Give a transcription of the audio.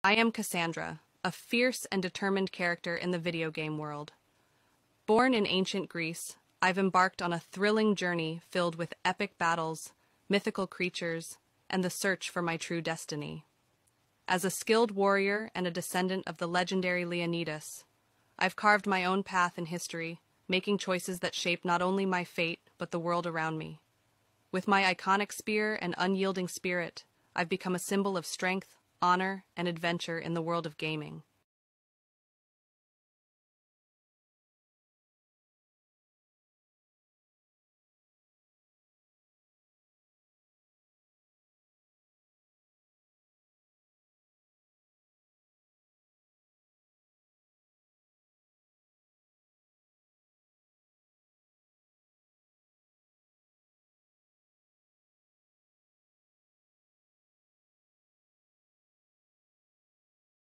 I am Kassandra, a fierce and determined character in the video game world. Born in ancient Greece, I've embarked on a thrilling journey filled with epic battles, mythical creatures, and the search for my true destiny. As a skilled warrior and a descendant of the legendary Leonidas, I've carved my own path in history, making choices that shape not only my fate, but the world around me. With my iconic spear and unyielding spirit, I've become a symbol of strength, honor, and adventure in the world of gaming.